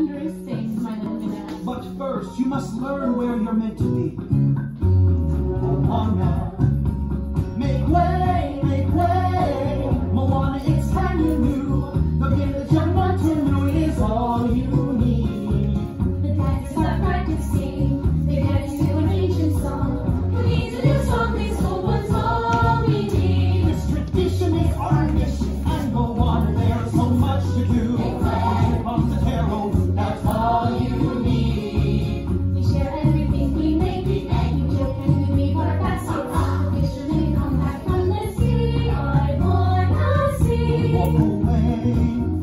wondrous things, my little Moana. But first, you must learn where you're meant to be. Go on now. Make way, make way. Moana, it's time you knew. The village of Montanu is all you need. The dancers are practicing. They dance to an ancient song. Who needs a new song? These old ones all we need. This tradition is our mission. And Moana, there's so much to do. Make way. Here comes the tarot. That's all you need. We share everything we make. You joke and we make our best. The fishermen come back from the sea. I wanna see. Walk away.